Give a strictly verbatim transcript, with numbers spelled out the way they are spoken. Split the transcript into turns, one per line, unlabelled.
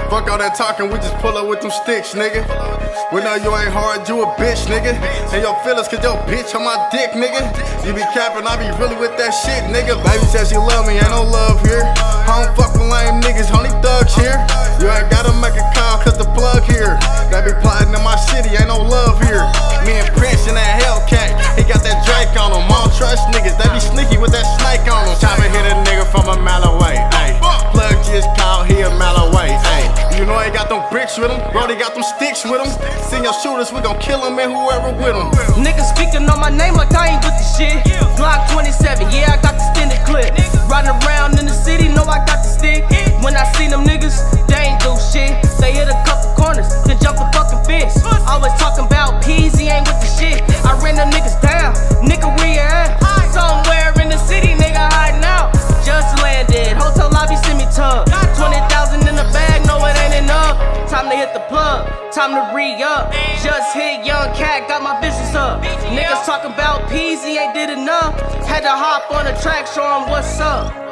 Fuck all that talking, we just pull up with them sticks, nigga. We know you ain't hard, you a bitch, nigga. And your feelings, cause your bitch on my dick, nigga. You be capping, I be really with that shit, nigga. Baby says she love me, ain't no love here. I don't fuck with lame niggas, only thugs here. You ain't gotta make a call, cause the plug here. They be plotting in my city, ain't no love here. Me and Prince in that Hellcat, he got that Drake on him. I don't trust niggas, they be sneaky with that snake on him. Time to hit a nigga from a mile away, ayy. Plug just called, he a mile away, ayy. You know he got them bricks with him, Brody got them sticks with him. Send your shooters, we gon' kill him and whoever with him.
Niggas speaking on my name like I ain't with the shit. Glock twenty-seven, yeah, I got the extended clip. Riding around in the city, know I got the stick. When I seen them niggas, they ain't do shit. They hit a couple corners, then jump the fucking fence. Always talking about peas, he ain't with the shit. I ran them niggas down, nigga, where you at? Somewhere in the city, nigga, hiding out. Just landed, hotel lobby, send me tub. twenty thousand in the bag, no it ain't enough. Time to hit the plug, time to re-up. Just hit young cat, got my visions up. Niggas talking about peas, he ain't did enough. Had to hop on the track, show him what's up.